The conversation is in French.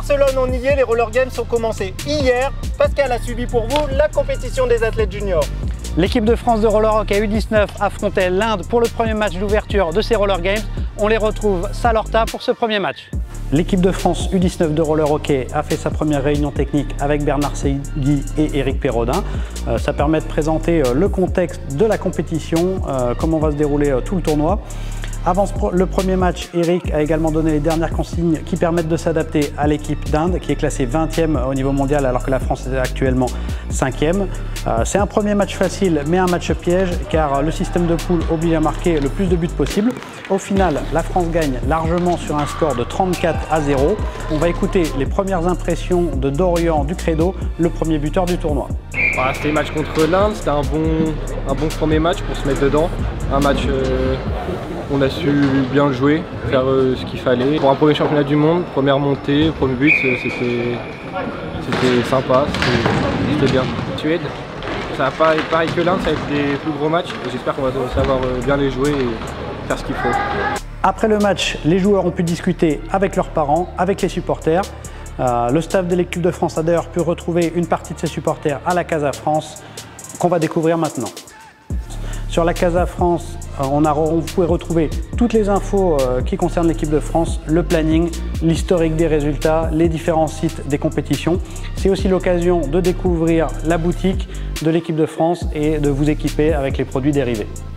Barcelone, on y est, les Roller Games ont commencé hier. Pascal a suivi pour vous la compétition des athlètes juniors. L'équipe de France de roller hockey U19 affrontait l'Inde pour le premier match d'ouverture de ces Roller Games. On les retrouve Salorta pour ce premier match. L'équipe de France U19 de roller hockey a fait sa première réunion technique avec Bernard Segui et Éric Perrodin. Ça permet de présenter le contexte de la compétition, comment va se dérouler tout le tournoi. Avant le premier match, Éric a également donné les dernières consignes qui permettent de s'adapter à l'équipe d'Inde, qui est classée 20e au niveau mondial alors que la France est actuellement 5e. C'est un premier match facile, mais un match piège, car le système de poule oblige à marquer le plus de buts possible. Au final, la France gagne largement sur un score de 34-0. On va écouter les premières impressions de Dorian Ducredo, le premier buteur du tournoi. Voilà, c'était le match contre l'Inde, c'était un bon premier match pour se mettre dedans. Un match on a su bien le jouer, faire ce qu'il fallait. Pour un premier championnat du monde, première montée, premier but, c'était sympa, c'était bien. Suède, ça va pas être pareil que l'Inde, ça va être des plus gros matchs. J'espère qu'on va savoir bien les jouer et faire ce qu'il faut. Après le match, les joueurs ont pu discuter avec leurs parents, avec les supporters. Le staff de l'équipe de France a d'ailleurs pu retrouver une partie de ses supporters à la Casa France, qu'on va découvrir maintenant. Sur la Casa France, on pouvait retrouver toutes les infos qui concernent l'équipe de France, le planning, l'historique des résultats, les différents sites des compétitions. C'est aussi l'occasion de découvrir la boutique de l'équipe de France et de vous équiper avec les produits dérivés.